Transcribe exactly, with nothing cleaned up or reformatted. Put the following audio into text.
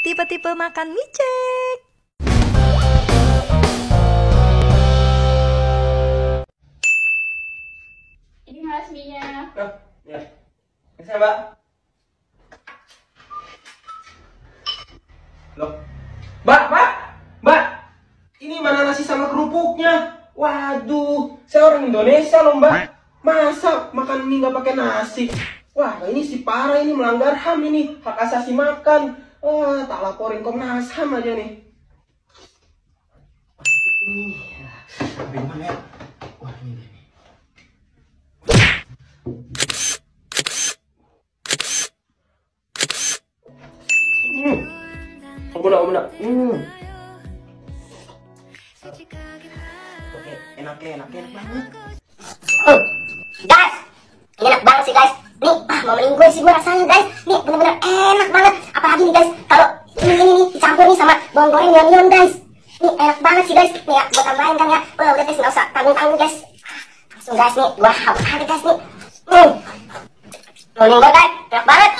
Tipe-tipe makan micek. Ini mas mie-nya. Oh, ya. Bisa, Mbak. Loh. Mbak, Mbak. Mbak. Ini mana nasi sama kerupuknya? Waduh, saya orang Indonesia loh, Mbak. Masa makan mie nggak pakai nasi? Wah, ini si parah ini melanggar H A M ini, hak asasi makan. Wah, tak laporin Komnas H A M aja nih. Nih, tapi mana ya? Wah, ini dia nih. Hmm. Oh, benar, benar. Hmm. Oke, enak, enak, enak banget. Hmm. Guys, ini enak banget sih guys. Nih, ah, mau meninggal sih gue rasanya guys. Nih, bener-bener enak banget. Apalagi nih guys, kalau ini ini nih dicampur nih sama bawang goreng nyon guys. Nih, enak banget sih guys. Nih ya, gue tambahin kan ya. Wah, udah guys, nggak usah tanggung-tanggung guys. Langsung guys nih, gue hap aja guys nih. Hmm. Mau meninggal guys, enak banget.